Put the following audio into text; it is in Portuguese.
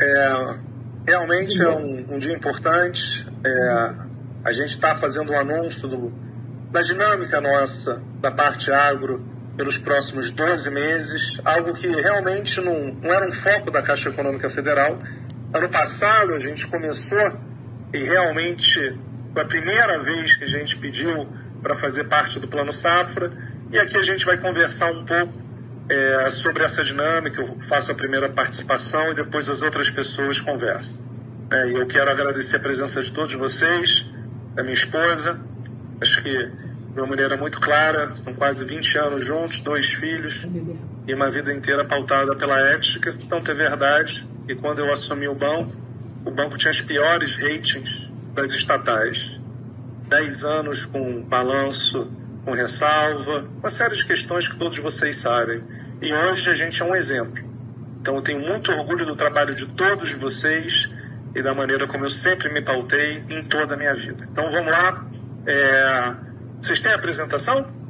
Realmente é um dia importante. A gente está fazendo um anúncio da dinâmica nossa, da parte agro, pelos próximos 12 meses, algo que realmente não era um foco da Caixa Econômica Federal. Ano passado a gente começou e realmente foi a primeira vez que a gente pediu para fazer parte do Plano Safra, e aqui a gente vai conversar um pouco sobre essa dinâmica. Eu faço a primeira participação e depois as outras pessoas conversam. E eu quero agradecer a presença de todos vocês, da minha esposa, acho que de uma maneira muito clara, são quase 20 anos juntos, 2 filhos e uma vida inteira pautada pela ética. Tanto é verdade que quando eu assumi o banco tinha as piores ratings das estatais. 10 anos com balanço, com ressalva, uma série de questões que todos vocês sabem. E hoje a gente é um exemplo. Então eu tenho muito orgulho do trabalho de todos vocês e da maneira como eu sempre me pautei em toda a minha vida. Então vamos lá. Vocês têm a apresentação?